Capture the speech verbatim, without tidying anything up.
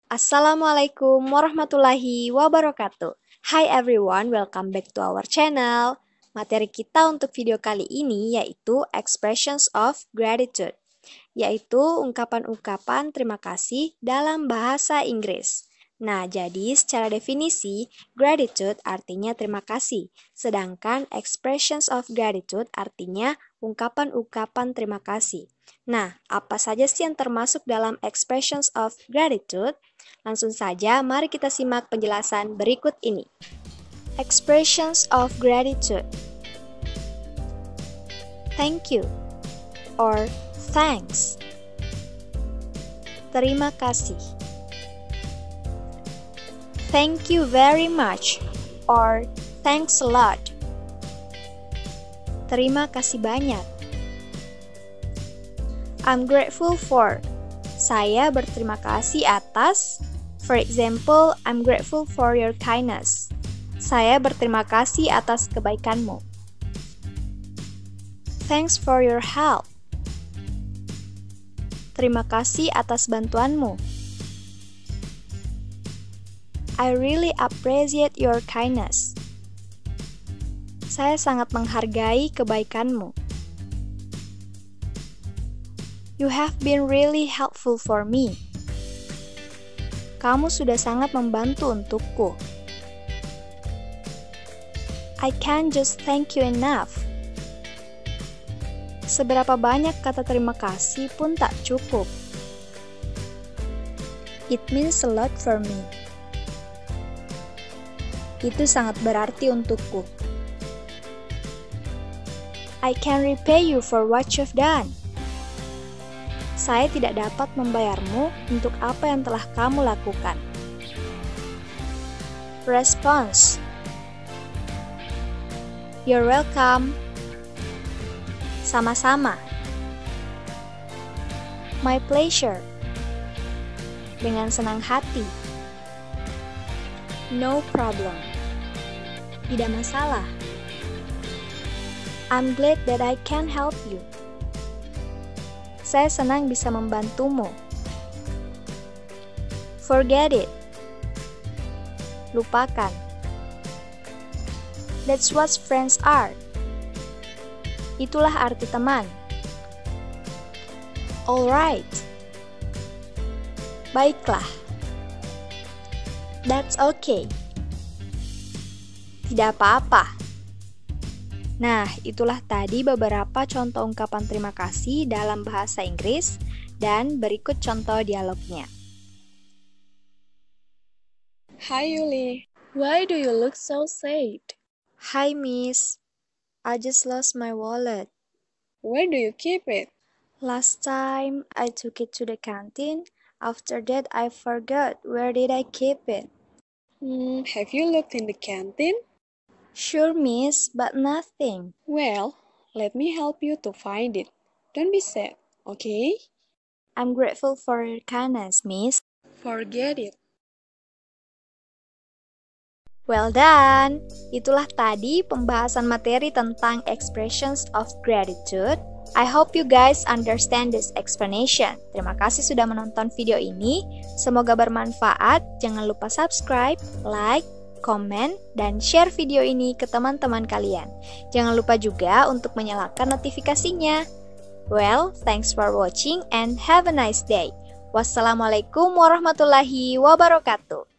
Assalamualaikum warahmatullahi wabarakatuh. Hi everyone, welcome back to our channel. Materi kita untuk video kali ini yaitu Expressions of Gratitude, yaitu ungkapan-ungkapan terima kasih dalam bahasa Inggris. Nah, jadi secara definisi, gratitude artinya terima kasih, sedangkan expressions of gratitude artinya ungkapan-ungkapan terima kasih. Nah, apa saja sih yang termasuk dalam expressions of gratitude? Langsung saja, mari kita simak penjelasan berikut ini. Expressions of gratitude. Thank you or thanks. Terima kasih. Thank you very much or thanks a lot. Terima kasih banyak. I'm grateful for. Saya berterima kasih atas. For example, I'm grateful for your kindness. Saya berterima kasih atas kebaikanmu. Thanks for your help. Terima kasih atas bantuanmu. I really appreciate your kindness. Saya sangat menghargai kebaikanmu. You have been really helpful for me. Kamu sudah sangat membantu untukku. I can't just thank you enough. Seberapa banyak kata terima kasih pun tak cukup. It means a lot for me. Itu sangat berarti untukku. I can repay you for what you've done. Saya tidak dapat membayarmu untuk apa yang telah kamu lakukan. Response. You're welcome. Sama-sama. My pleasure. Dengan senang hati. No problem. Tidak masalah. I'm glad that I can help you. Saya senang bisa membantumu. Forget it. Lupakan. That's what friends are. Itulah arti teman. Alright. Baiklah. That's okay. Tidak apa-apa. Nah, itulah tadi beberapa contoh ungkapan terima kasih dalam bahasa Inggris, dan berikut contoh dialognya. Hi Yuli, why do you look so sad? Hi miss, I just lost my wallet. Where do you keep it? Last time I took it to the canteen, after that I forgot where did I keep it. Hmm, have you looked in the canteen? Sure miss, but nothing. Well, let me help you to find it. Don't be sad, okay? I'm grateful for your kindness, miss. Forget it. Well done! Itulah tadi pembahasan materi tentang expressions of gratitude. I hope you guys understand this explanation. Terima kasih sudah menonton video ini. Semoga bermanfaat. Jangan lupa subscribe, like, komen, dan share video ini ke teman-teman kalian. Jangan lupa juga untuk menyalakan notifikasinya. Well, thanks for watching and have a nice day. Wassalamualaikum warahmatullahi wabarakatuh.